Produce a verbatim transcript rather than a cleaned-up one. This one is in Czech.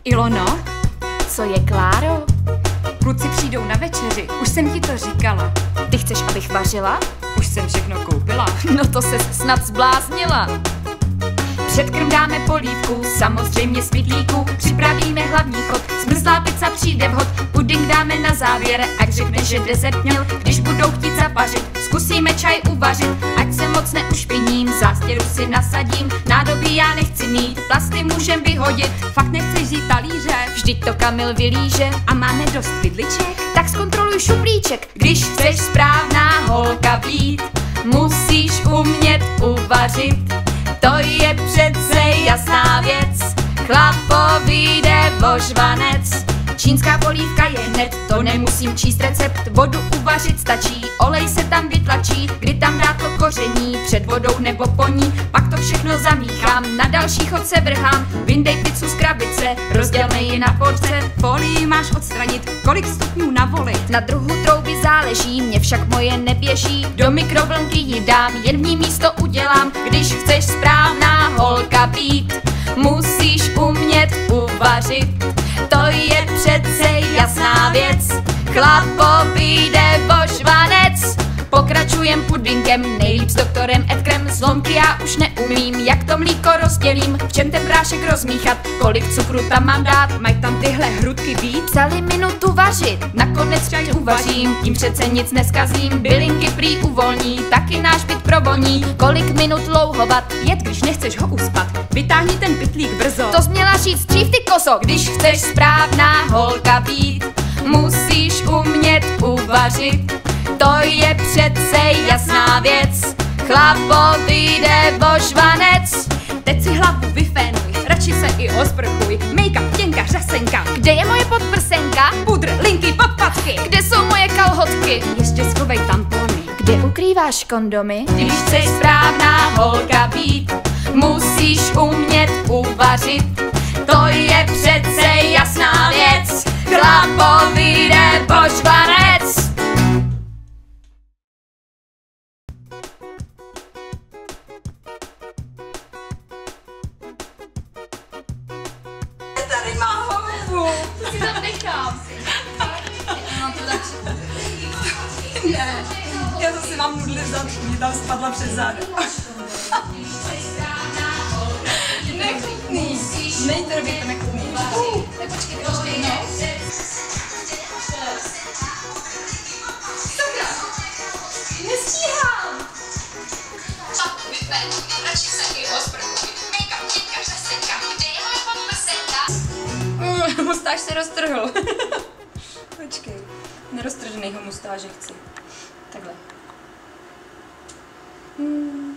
Ilono, Co je, Kláro? kluci přijdou na večeři, už jsem ti to říkala. Ty chceš, abych vařila? Už jsem všechno koupila. No to se snad zbláznila. Předkrm dáme polívku, samozřejmě z pytlíku. Připravíme hlavní chod, zmrzlá pizza přijde vhod. Puding dáme na závěr, ať řekne, že dezert měl. Když budou chtít zapařit, zkusíme čaj uvařit. Ať se moc neušpiním, zástěru si nasadím. Nádobí já nechci mít, plasty můžem vyhodit. Fakt nechceš jít talíře? Vždyť to Kamil vylíže. A máme dost vidliček? Tak zkontroluj šuplíček. Když chceš správná holka být, musíš umět uvařit. To je přece jasná věc, chlapovi jde vožvanec. Čínská polívka je hned, to nemusím číst recept. Vodu uvařit stačí, olej se tam vytlačí. Kdy tam dát to koření, před vodou nebo po ní. Pak to všechno zamíchám, na další chod se vrhám. Vyndej pizzu z krabice, rozdělme ji na porce. Folii máš odstranit, kolik stupňů navolit. Na druhu trouby záleží, mě však moje neběží. Do mikrovlnky ji dám, jen v ní místo udělám. Když chceš správná holka být, musíš umět uvařit. To je přece jasná věc, chlapovi jde vožvanec. Pokračujem pudinkem, nejlíp s doktorem Edkrem. Zlomky já už neumím, jak to mlíko rozdělím. V čem ten prášek rozmíchat, kolik cukru tam mám dát. Mají tam tyhle hrudky být? Celý minutu vařit. Nakonec čaj uvařím, tím přece nic neskazím. Bylinky prý uvolní, taky náš byt provoní. Kolik minut louhovat? Jet, když nechceš ho uspat, vytáhni ten pytlík brzo. To jsi měla říct dřív, ty koso. Když chceš správná holka být, musíš umět uvařit. To je přece jasná věc, chlapovi jde vožvanec. Teď si hlavu vyfénuj, radši se i osprchuj. Make-up, těnka, řasenka. Kde je moje podprsenka? Pudr, linky, podpacky. Kde jsou moje kalhotky? Ještě schovej tampony. Kde ukrýváš kondomy? Když chceš správná holka být, musíš umět uvařit. To je přece jasná věc, chlapovi jde vožvanec. Tady má hlavu. To si tam nechám. No to tak... Ne, já zase mám nudli vzad, mě tam spadla přes zádu. Nechutný. Nejte robit to nechutný. Uh. Počkej, počkej, no. Nestíhám. Radši se i osprchuj. Make-up, těnka, řasenka. Kde je moje podprsenka? Mustáž se roztrhl. Počkej, neroztrženýho mustáže chci. Takhle. Hmm.